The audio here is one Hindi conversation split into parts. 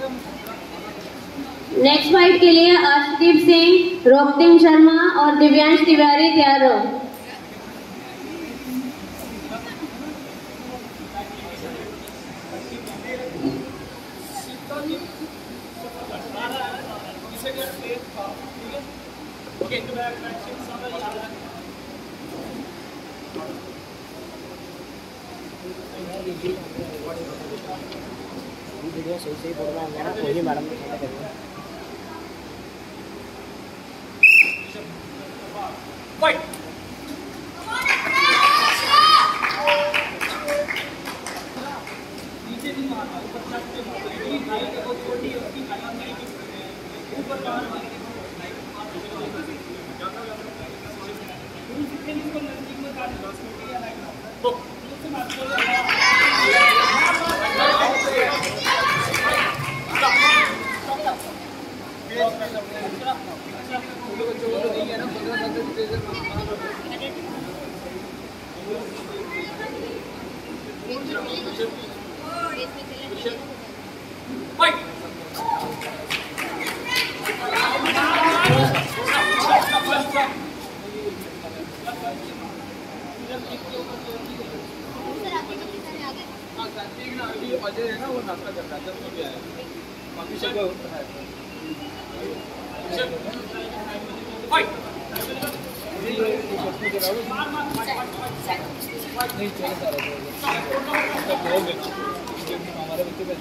नेक्स्ट फाइट के लिए अर्शदीप सिंह, रोकतिम शर्मा और दिव्यांश तिवारी तैयार हो। वीडियो सही बोल रहा है ना, कोई मैडम ने क्या करेगा। फाइट नीचे नहीं मारना, ऊपर छत पे मारना, वो छोटी उसकी ऊपर बाहर मारना। इसको नजदीक में काट दो, छोटी या लाइट तो उससे मार अजय है ना, वो नाश्ता करता है जब भी आया बाकी सब है। फाइट नहीं चल रहा हमारे बच्चे का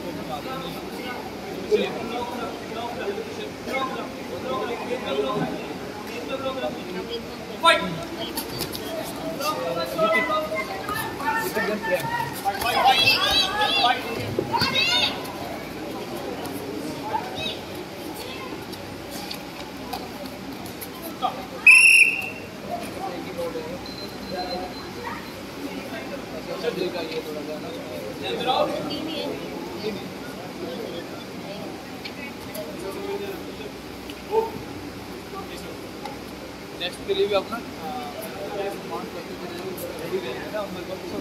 नेक्स्ट के लिए भी अपना